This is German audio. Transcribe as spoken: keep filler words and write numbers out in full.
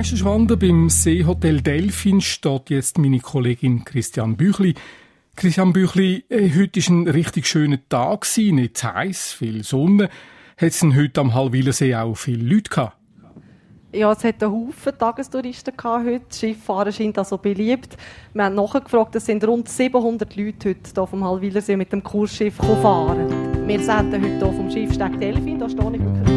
Meisterschwanden beim Seehotel Delphin steht jetzt meine Kollegin Christian Büchli. Christian Büchli, heute war ein richtig schöner Tag, nicht zu heiß, viel Sonne. Hat es denn heute am Hallwilersee auch viele Leute gehabt? Ja, es hat einen Haufen Tagestouristen gehabt heute. Das Skifahren scheint also beliebt. Wir haben nachgefragt, es sind rund siebenhundert Leute heute hier vom Hallwilersee mit dem Kursschiff fahren. Wir sind heute hier vom Schiffsteg Delphin, da stehe ich wirklich